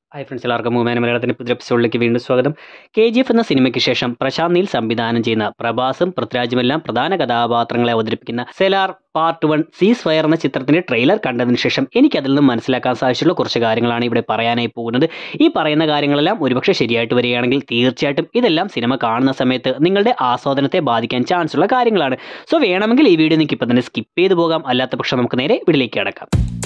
Hi friends, എല്ലാവർക്കും മൂവ്മാൻ മലയാളത്തിൻ്റെ പുതിയ എപ്പിസോഡിലേക്ക് വീണ്ടും സ്വാഗതം. KGF എന്ന സിനിമയ്ക്ക് ശേഷം പ്രശാന്ത് നീൽ സംവിധാനം ചെയ്യുന്ന പ്രഭാസും പൃഥ്വിരാജുമെല്ലാം പ്രധാന കഥാപാത്രങ്ങളെ അവതരിപ്പിക്കുന്ന സെലാർ പാർട്ട് 1 സീസ് ഫയർ എന്ന ചിത്രത്തിന്റെ ട്രെയിലർ കണ്ടതിന് ശേഷം എനിക്ക് അതിൽ നിന്നും മനസ്സിലാക്കാൻ സാധിച്ചിട്ടുള്ള കുറച്ച് കാര്യങ്ങളാണ് ഇവിടെ പറയാനായി പോകുന്നത്. ഈ പറയുന്ന കാര്യങ്ങളെല്ലാം ഒരുപക്ഷെ ശരിയായിട്ട് വരികയാണെങ്കിൽ തീർച്ചയായിട്ടും ഇതെല്ലാം സിനിമ കാണുന്ന സമയത്ത് നിങ്ങളുടെ ആസ്വാദനത്തെ ബാധിക്കാൻ ചാൻസ് ഉള്ള കാര്യങ്ങളാണ്. സോ വേണമെങ്കിൽ ഈ വീഡിയോ നിങ്ങൾക്ക് ഇപ്പം തന്നെ സ്കിപ്പ് ചെയ്ത് പോകാം. അല്ലാത്ത പക്ഷം നമുക്ക് നേരെ വീഡിയോയിലേക്ക് കടക്കാം.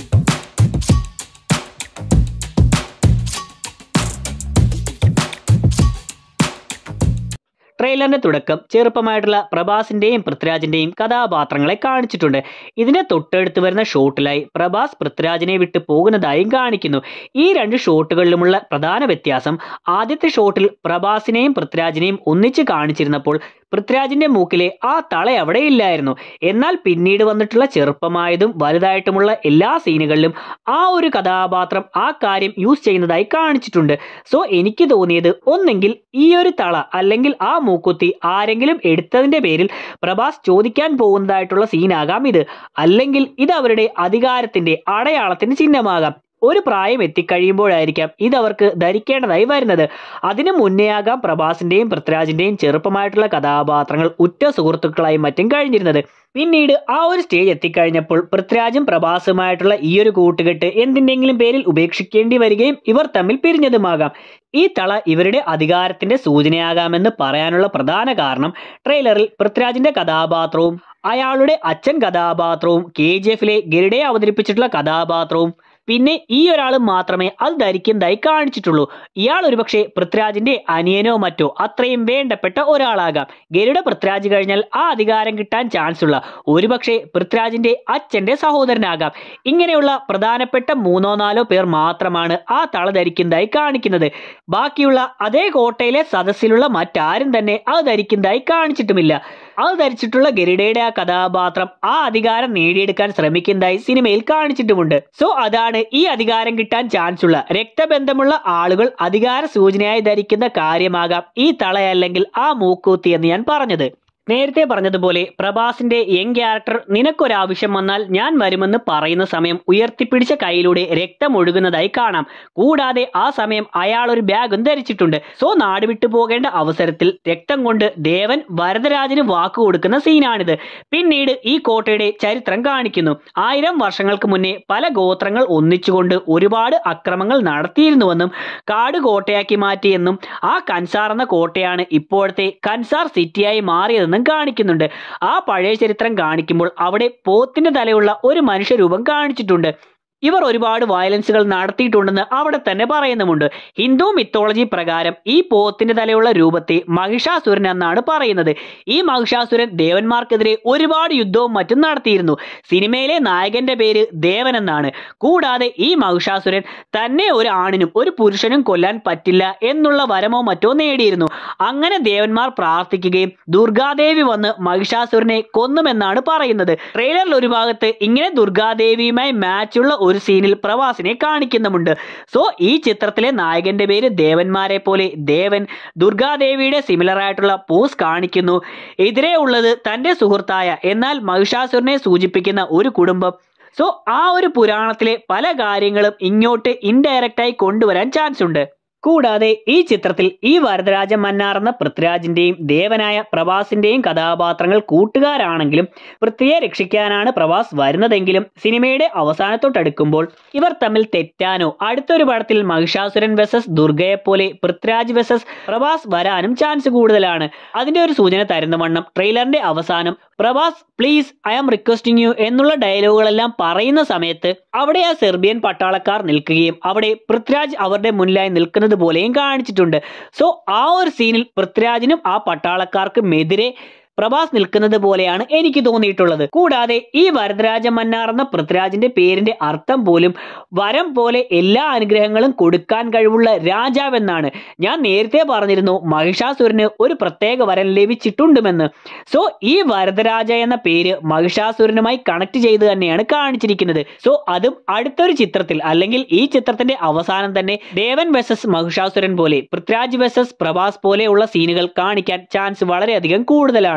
ട്രെയിലറിന്റെ തുടക്കം ചെറുപ്പമായിട്ടുള്ള പ്രഭാസിന്റെയും പൃഥ്വിരാജിന്റെയും കഥാപാത്രങ്ങളെ കാണിച്ചിട്ടുണ്ട്. ഇതിന്റെ തൊട്ടടുത്ത് വരുന്ന ഷോട്ടിലായി പ്രഭാസ് പൃഥ്വിരാജിനെ വിട്ട് പോകുന്നതായും കാണിക്കുന്നു. ഈ രണ്ട് ഷോട്ടുകളിലുമുള്ള പ്രധാന വ്യത്യാസം, ആദ്യത്തെ ഷോട്ടിൽ പ്രഭാസിനെയും പൃഥ്വിരാജിനെയും ഒന്നിച്ച് കാണിച്ചിരുന്നപ്പോൾ പൃഥ്വിരാജിന്റെ മൂക്കിലെ ആ തള അവിടെ ഇല്ലായിരുന്നു. എന്നാൽ പിന്നീട് വന്നിട്ടുള്ള ചെറുപ്പമായതും വലുതായിട്ടുമുള്ള എല്ലാ സീനുകളിലും ആ ഒരു കഥാപാത്രം ആ കാര്യം യൂസ് ചെയ്യുന്നതായി കാണിച്ചിട്ടുണ്ട്. സോ എനിക്ക് തോന്നിയത്, ഒന്നെങ്കിൽ ഈ ഒരു തള അല്ലെങ്കിൽ ആ മൂക്കുത്തി ആരെങ്കിലും എടുത്തതിന്റെ പേരിൽ പ്രഭാസ് ചോദിക്കാൻ പോകുന്നതായിട്ടുള്ള സീനാകാം ഇത്, അല്ലെങ്കിൽ ഇത് അവരുടെ അധികാരത്തിന്റെ അടയാളത്തിന്റെ ചിഹ്നമാകാം. ഒരു പ്രായം എത്തിക്കഴിയുമ്പോഴായിരിക്കാം ഇത് അവർക്ക് ധരിക്കേണ്ടതായി വരുന്നത്. അതിനു മുന്നേയാകാം പ്രഭാസിന്റെയും പൃഥ്വിരാജിന്റെയും ചെറുപ്പമായിട്ടുള്ള കഥാപാത്രങ്ങൾ ഉറ്റ സുഹൃത്തുക്കളായി മറ്റും കഴിഞ്ഞിരുന്നത്. പിന്നീട് ആ ഒരു സ്റ്റേജ് എത്തിക്കഴിഞ്ഞപ്പോൾ പൃഥ്വിരാജും പ്രഭാസുമായിട്ടുള്ള ഈ ഒരു കൂട്ടുകെട്ട് എന്തിൻ്റെങ്കിലും പേരിൽ ഉപേക്ഷിക്കേണ്ടി വരികയും ഇവർ തമ്മിൽ പിരിഞ്ഞതുമാകാം. ഈ തള ഇവരുടെ അധികാരത്തിന്റെ സൂചനയാകാമെന്ന് പറയാനുള്ള പ്രധാന കാരണം, ട്രെയിലറിൽ പൃഥ്വിരാജിന്റെ കഥാപാത്രവും അയാളുടെ അച്ഛൻ കഥാപാത്രവും KGFലെ ഗരുഡയെ അവതരിപ്പിച്ചിട്ടുള്ള കഥാപാത്രവും പിന്നെ ഈ ഒരാൾ മാത്രമേ അത് ധരിക്കുന്നതായി കാണിച്ചിട്ടുള്ളൂ. ഇയാൾ ഒരുപക്ഷെ പൃഥ്വിരാജിന്റെ അനിയനോ മറ്റോ അത്രയും വേണ്ടപ്പെട്ട ഒരാളാകാം. ഗരുഡ പൃഥ്വിരാജ് കഴിഞ്ഞാൽ ആ അധികാരം കിട്ടാൻ ചാൻസ് ഉള്ള ഒരുപക്ഷെ പൃഥ്വിരാജിന്റെ അച്ഛന്റെ സഹോദരനാകാം. ഇങ്ങനെയുള്ള പ്രധാനപ്പെട്ട 3-4 പേർ മാത്രമാണ് ആ തള ധരിക്കുന്നതായി കാണിക്കുന്നത്. ബാക്കിയുള്ള അതേ കോട്ടയിലെ സദസ്സിലുള്ള മറ്റാരും തന്നെ അത് ധരിക്കുന്നതായി കാണിച്ചിട്ടുമില്ല. അത് ധരിച്ചിട്ടുള്ള ഗരുഡയുടെ ആ കഥാപാത്രം ആ അധികാരം നേടിയെടുക്കാൻ ശ്രമിക്കുന്നതായി സിനിമയിൽ കാണിച്ചിട്ടുമുണ്ട്. സോ അതാണ് ഈ അധികാരം കിട്ടാൻ ചാൻസ് ഉള്ള രക്തബന്ധമുള്ള ആളുകൾ അധികാര സൂചനയായി ധരിക്കുന്ന കാര്യമാകാം ഈ തള അല്ലെങ്കിൽ ആ മൂക്കൂത്തി എന്ന് ഞാൻ പറഞ്ഞത്. നേരത്തെ പറഞ്ഞതുപോലെ പ്രഭാസിന്റെ യങ് ക്യാരക്ടർ നിനക്കൊരാവശ്യം വന്നാൽ ഞാൻ വരുമെന്ന് പറയുന്ന സമയം ഉയർത്തിപ്പിടിച്ച കൈയിലൂടെ രക്തം ഒഴുകുന്നതായി കാണാം. കൂടാതെ ആ സമയം അയാൾ ഒരു ബാഗും ധരിച്ചിട്ടുണ്ട്. സോ നാട് വിട്ടു പോകേണ്ട അവസരത്തിൽ രക്തം കൊണ്ട് ദേവൻ വരദരാജന് വാക്ക് കൊടുക്കുന്ന സീനാണിത്. പിന്നീട് ഈ കോട്ടയുടെ ചരിത്രം കാണിക്കുന്നു. 1000 വർഷങ്ങൾക്ക് മുന്നേ പല ഗോത്രങ്ങൾ ഒന്നിച്ചുകൊണ്ട് ഒരുപാട് അക്രമങ്ങൾ നടത്തിയിരുന്നുവെന്നും കാട് കോട്ടയാക്കി മാറ്റിയെന്നും ആ കൻസാർ എന്ന കോട്ടയാണ് ഇപ്പോഴത്തെ കൻസാർ സിറ്റിയായി മാറിയതെന്നും കാണിക്കുന്നുണ്ട്. ആ പഴയ ചരിത്രം കാണിക്കുമ്പോൾ അവിടെ പോത്തിന്റെ തലയുള്ള ഒരു മനുഷ്യരൂപം കാണിച്ചിട്ടുണ്ട്. ഇവർ ഒരുപാട് വയലൻസുകൾ നടത്തിയിട്ടുണ്ടെന്ന് അവിടെ തന്നെ പറയുന്നുമുണ്ട്. ഹിന്ദു മിത്തോളജി പ്രകാരം ഈ പോത്തിന്റെ തലയുള്ള രൂപത്തെ മഹിഷാസുരൻ എന്നാണ് പറയുന്നത്. ഈ മഹിഷാസുരൻ ദേവന്മാർക്കെതിരെ ഒരുപാട് യുദ്ധവും മറ്റും നടത്തിയിരുന്നു. സിനിമയിലെ നായകന്റെ പേര് ദേവൻ എന്നാണ്. കൂടാതെ ഈ മഹിഷാസുരൻ തന്നെ ഒരു ആണിനും ഒരു പുരുഷനും കൊല്ലാൻ പറ്റില്ല എന്നുള്ള വരമോ മറ്റോ നേടിയിരുന്നു. അങ്ങനെ ദേവന്മാർ പ്രാർത്ഥിക്കുകയും ദുർഗാദേവി വന്ന് മഹിഷാസുരനെ കൊന്നുമെന്നാണ് പറയുന്നത്. ട്രെയിലറിൽ ഒരു ഭാഗത്ത് ഇങ്ങനെ ദുർഗാദേവിയുമായി മാച്ചുള്ള ഒരു സീനിൽ പ്രഭാസിനെ കാണിക്കുന്നുമുണ്ട്. സോ ഈ ചിത്രത്തിലെ നായകന്റെ പേര് ദേവന്മാരെ പോലെ ദേവൻ ദുർഗാദേവിയുടെ സിമിലർ ആയിട്ടുള്ള പോസ് കാണിക്കുന്നു. എതിരെ ഉള്ളത് തന്റെ സുഹൃത്തായ എന്നാൽ മഹിഷാസുരനെ സൂചിപ്പിക്കുന്ന ഒരു കുടുംബം. സോ ആ ഒരു പുരാണത്തിലെ പല കാര്യങ്ങളും ഇങ്ങോട്ട് ഇൻഡയറക്റ്റായി കൊണ്ടുവരാൻ ചാൻസ് ഉണ്ട്. കൂടാതെ ഈ ചിത്രത്തിൽ ഈ വരദരാജ മന്നാർ എന്ന പൃഥ്വിരാജിന്റെയും ദേവനായ പ്രഭാസിന്റെയും കഥാപാത്രങ്ങൾ കൂട്ടുകാരാണെങ്കിലും പൃഥ്വിയെ രക്ഷിക്കാനാണ് പ്രഭാസ് വരുന്നതെങ്കിലും സിനിമയുടെ അവസാനത്തോട്ടടുക്കുമ്പോൾ ഇവർ തമ്മിൽ തെറ്റാനോ അടുത്തൊരു പടത്തിൽ മഹിഷാസുരൻ വെസസ് ദുർഗയെപ്പോലെ പൃഥ്വിരാജ് വെസസ് പ്രഭാസ് വരാനും ചാൻസ് കൂടുതലാണ്. അതിന്റെ ഒരു സൂചന തരുന്ന വണ്ണം ട്രെയിലറിന്റെ അവസാനം Prabhas please I am requesting you എന്നുള്ള ഡയലോഗുകളെല്ലാം പറയുന്ന സമയത്ത് അവിടെ ആ സെർബിയൻ പട്ടാളക്കാർ നിൽക്കുകയും അവിടെ പൃഥ്വിരാജ് അവരുടെ മുന്നിലായി നിൽക്കുന്നത് പോലെയും കാണിച്ചിട്ടുണ്ട്. സോ ആ ഒരു സീനിൽ പൃഥ്വിരാജിനും ആ പട്ടാളക്കാർക്കും എതിരെ പ്രഭാസ് നിൽക്കുന്നത് പോലെയാണ് എനിക്ക് തോന്നിയിട്ടുള്ളത്. കൂടാതെ ഈ വരദരാജ മന്നാർ എന്ന പൃഥ്വിരാജിന്റെ പേരിന്റെ അർത്ഥം പോലും വരം പോലെ എല്ലാ അനുഗ്രഹങ്ങളും കൊടുക്കാൻ കഴിവുള്ള രാജാവെന്നാണ്. ഞാൻ നേരത്തെ പറഞ്ഞിരുന്നു മഹിഷാസുരന് ഒരു പ്രത്യേക വരം ലഭിച്ചിട്ടുണ്ടെന്ന്. സോ ഈ വരദരാജ എന്ന പേര് മഹിഷാസുരനുമായി കണക്ട് ചെയ്ത് തന്നെയാണ് കാണിച്ചിരിക്കുന്നത്. സോ അതും അടുത്തൊരു ചിത്രത്തിൽ അല്ലെങ്കിൽ ഈ ചിത്രത്തിന്റെ അവസാനം തന്നെ ദേവൻ വെസസ് മഹിഷാസുരൻ പോലെ പൃഥ്വിരാജ് വെസസ് പ്രഭാസ് പോലെയുള്ള സീനുകൾ കാണിക്കാൻ ചാൻസ് വളരെയധികം കൂടുതലാണ്.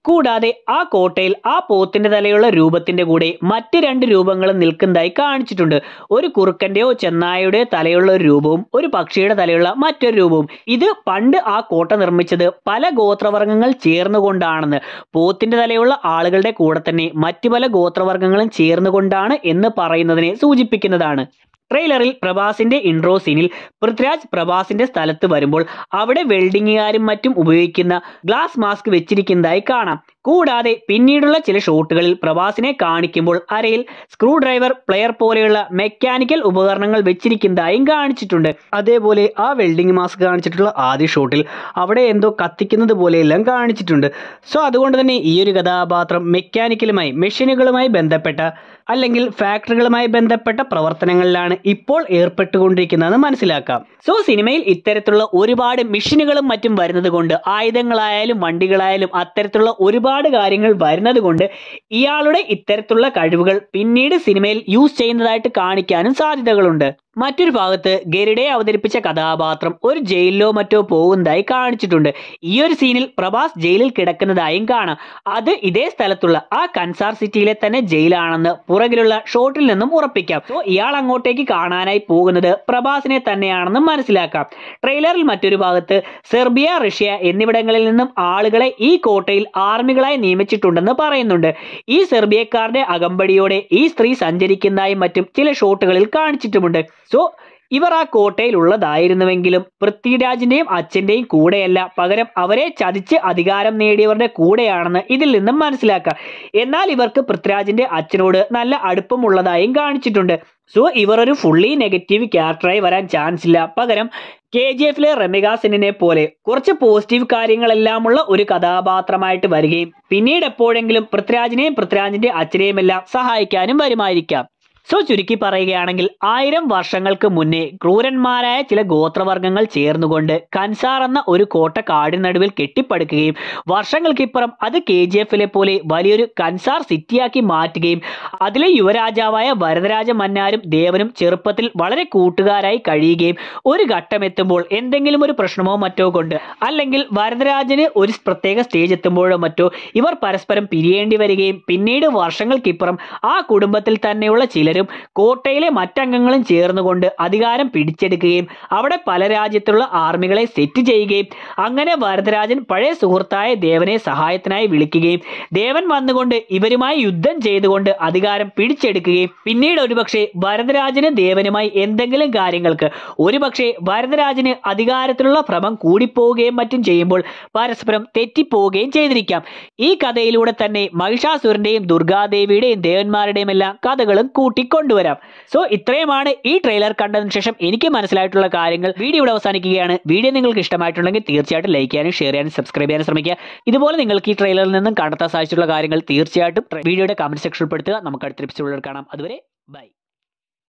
കൂടാതെ ആ കോട്ടയിൽ ആ പോത്തിന്റെ തലയുള്ള രൂപത്തിന്റെ കൂടെ മറ്റ് 2 രൂപങ്ങളും നിൽക്കുന്നതായി കാണിച്ചിട്ടുണ്ട്. ഒരു കുറുക്കന്റെയോ ചെന്നായയുടെയോ തലയുള്ള ഒരു രൂപവും ഒരു പക്ഷിയുടെ തലയുള്ള മറ്റൊരു രൂപവും. ഇത് പണ്ട് ആ കോട്ട നിർമ്മിച്ചത് പല ഗോത്രവർഗ്ഗങ്ങൾ ചേർന്നുകൊണ്ടാണെന്ന്. പോത്തിന്റെ തലയുള്ള ആളുകളുടെ കൂടെ തന്നെ മറ്റു പല ഗോത്രവർഗ്ഗങ്ങളും ചേർന്നുകൊണ്ടാണ് എന്ന് പറയുന്നതിനെ സൂചിപ്പിക്കുന്നതാണ്. ട്രെയിലറിൽ പ്രഭാസിന്റെ ഇൻട്രോ സീനിൽ പൃഥ്വിരാജ് പ്രഭാസിന്റെ സ്ഥലത്ത് വരുമ്പോൾ അവിടെ വെൽഡിങ്ങുകാരും മറ്റും ഉപയോഗിക്കുന്ന ഗ്ലാസ് മാസ്ക് വെച്ചിരിക്കുന്നതായി കാണാം. കൂടാതെ പിന്നീടുള്ള ചില ഷോട്ടുകളിൽ പ്രഭാസിനെ കാണിക്കുമ്പോൾ അരയിൽ സ്ക്രൂ ഡ്രൈവർ, പ്ലെയർ പോലെയുള്ള മെക്കാനിക്കൽ ഉപകരണങ്ങൾ വെച്ചിരിക്കുന്നതായും കാണിച്ചിട്ടുണ്ട്. അതേപോലെ ആ വെൽഡിംഗ് മാസ്ക് കാണിച്ചിട്ടുള്ള ആദ്യ ഷോട്ടിൽ അവിടെ എന്തോ കത്തിക്കുന്നത് പോലെയെല്ലാം കാണിച്ചിട്ടുണ്ട്. സോ അതുകൊണ്ട് തന്നെ ഈ ഒരു കഥാപാത്രം മെക്കാനിക്കലുമായി, മെഷീനുകളുമായി ബന്ധപ്പെട്ട അല്ലെങ്കിൽ ഫാക്ടറികളുമായി ബന്ധപ്പെട്ട പ്രവർത്തനങ്ങളിലാണ് ഇപ്പോൾ ഏർപ്പെട്ടുകൊണ്ടിരിക്കുന്നതെന്ന് മനസ്സിലാക്കാം. സോ സിനിമയിൽ ഇത്തരത്തിലുള്ള ഒരുപാട് മെഷീനുകളും മറ്റും വരുന്നത് കൊണ്ട്, ആയുധങ്ങളായാലും വണ്ടികളായാലും അത്തരത്തിലുള്ള ഒരുപാട് കാര്യങ്ങൾ വരുന്നത് കൊണ്ട് ഇയാളുടെ ഇത്തരത്തിലുള്ള കഴിവുകൾ പിന്നീട് സിനിമയിൽ യൂസ് ചെയ്യുന്നതായിട്ട് കാണിക്കാനും സാധ്യതകളുണ്ട്. മറ്റൊരു ഭാഗത്ത് ഗരുഡയെ അവതരിപ്പിച്ച കഥാപാത്രം ഒരു ജയിലിലോ മറ്റോ പോകുന്നതായി കാണിച്ചിട്ടുണ്ട്. ഈ ഒരു സീനിൽ പ്രഭാസ് ജയിലിൽ കിടക്കുന്നതായും കാണാം. അത് ഇതേ സ്ഥലത്തുള്ള ആ കൻസാർ സിറ്റിയിലെ തന്നെ ജയിലാണെന്ന് പുറകിലുള്ള ഷോട്ടിൽ നിന്നും ഉറപ്പിക്കാം. സോ ഇയാൾ അങ്ങോട്ടേക്ക് കാണാനായി പോകുന്നത് പ്രഭാസിനെ തന്നെയാണെന്ന് മനസ്സിലാക്കാം. ട്രെയിലറിൽ മറ്റൊരു ഭാഗത്ത് സെർബിയ, റഷ്യ എന്നിവിടങ്ങളിൽ നിന്നും ആളുകളെ ഈ കോട്ടയിൽ ആർമികളായി നിയമിച്ചിട്ടുണ്ടെന്ന് പറയുന്നുണ്ട്. ഈ സെർബിയക്കാരുടെ അകമ്പടിയോടെ ഈ സ്ത്രീ സഞ്ചരിക്കുന്നതായും മറ്റും ചില ഷോട്ടുകളിൽ കാണിച്ചിട്ടുമുണ്ട്. സോ ഇവർ ആ കോട്ടയിൽ ഉള്ളതായിരുന്നുവെങ്കിലും പൃഥ്വിരാജിന്റെയും അച്ഛന്റെയും കൂടെയല്ല, പകരം അവരെ ചതിച്ച് അധികാരം നേടിയവരുടെ കൂടെയാണെന്ന് ഇതിൽ നിന്നും മനസ്സിലാക്കാം. എന്നാൽ ഇവർക്ക് പൃഥ്വിരാജിന്റെ അച്ഛനോട് നല്ല അടുപ്പമുള്ളതായും കാണിച്ചിട്ടുണ്ട്. സോ ഇവർ ഒരു ഫുള്ളി നെഗറ്റീവ് ക്യാരക്ടറായി വരാൻ ചാൻസ് ഇല്ല. പകരം KGF-ലെ റമിക സെന്നിനെ പോലെ കുറച്ച് പോസിറ്റീവ് കാര്യങ്ങളെല്ലാമുള്ള ഒരു കഥാപാത്രമായിട്ട് വരികയും പിന്നീട് എപ്പോഴെങ്കിലും പൃഥ്വിരാജിനെയും പൃഥ്വിരാജിന്റെ അച്ഛനെയും എല്ലാം സഹായിക്കാനും വരുമായിരിക്കാം. സോ ചുരുക്കി പറയുകയാണെങ്കിൽ 1000 വർഷങ്ങൾക്ക് മുന്നേ ക്രൂരന്മാരായ ചില ഗോത്രവർഗ്ഗങ്ങൾ ചേർന്നുകൊണ്ട് കൻസാർ എന്ന ഒരു കോട്ട കാടിനടുവിൽ കെട്ടിപ്പടുക്കുകയും വർഷങ്ങൾക്കിപ്പുറം അത് KGF-ലെ പോലെ വലിയൊരു കൻസാർ സിറ്റിയാക്കി മാറ്റുകയും അതിലെ യുവരാജാവായ വരദരാജ മന്നാരും ദേവനും ചെറുപ്പത്തിൽ വളരെ കൂട്ടുകാരായി കഴിയുകയും ഒരു ഘട്ടം എത്തുമ്പോൾ എന്തെങ്കിലും ഒരു പ്രശ്നമോ മറ്റോ കൊണ്ട്, അല്ലെങ്കിൽ വരദരാജന് ഒരു പ്രത്യേക സ്റ്റേജ് എത്തുമ്പോഴോ മറ്റോ ഇവർ പരസ്പരം പിരിയേണ്ടി വരികയും പിന്നീട് വർഷങ്ങൾക്കിപ്പുറം ആ കുടുംബത്തിൽ തന്നെയുള്ള ചിലർ കോട്ടയിലെ മറ്റംഗങ്ങളും ചേർന്നുകൊണ്ട് അധികാരം പിടിച്ചെടുക്കുകയും അവിടെ പല രാജ്യത്തുള്ള ആർമികളെ സെറ്റ് ചെയ്യുകയും അങ്ങനെ വരദരാജൻ പഴയ സുഹൃത്തായ ദേവനെ സഹായത്തിനായി വിളിക്കുകയും ദേവൻ വന്നുകൊണ്ട് ഇവരുമായി യുദ്ധം ചെയ്തുകൊണ്ട് അധികാരം പിടിച്ചെടുക്കുകയും പിന്നീട് ഒരുപക്ഷെ വരദരാജന് ദേവനുമായി എന്തെങ്കിലും കാര്യങ്ങൾക്ക്, ഒരുപക്ഷെ വരദരാജന് അധികാരത്തിലുള്ള ഭ്രമം കൂടിപ്പോവുകയും മറ്റും ചെയ്യുമ്പോൾ പരസ്പരം തെറ്റിപ്പോവുകയും ചെയ്തിരിക്കാം. ഈ കഥയിലൂടെ തന്നെ മഹിഷാസുരന്റെയും ദുർഗാദേവിയുടെയും ദേവന്മാരുടെയും എല്ലാം കഥകളും കൊണ്ടുവരാം. സോ ഇത്രയുമാണ് ഈ ട്രെയിലർ കണ്ടതിന് ശേഷം എനിക്ക് മനസ്സിലായിട്ടുള്ള കാര്യങ്ങൾ. വീഡിയോ ഇവിടെ അവസാനിക്കുകയാണ്. വീഡിയോ നിങ്ങൾക്ക് ഇഷ്ടമായിട്ടുണ്ടെങ്കിൽ തീർച്ചയായിട്ടും ലൈക്ക് ചെയ്യാനും ഷെയർ ചെയ്യാനും സബ്സ്ക്രൈബ് ചെയ്യാനും ശ്രമിക്കുക. ഇതുപോലെ നിങ്ങൾക്ക് ഈ ട്രെയിലറിൽ നിന്നും കണ്ടെത്താൻ സാധിച്ചിട്ടുള്ള കാര്യങ്ങൾ തീർച്ചയായിട്ടും വീഡിയോയുടെ കമന്റ് സെക്ഷനിൽ പെടുത്തുക. നമുക്ക് അടുത്ത എപ്പിസോഡിൽ കാണാം. അതുവരെ ബൈ.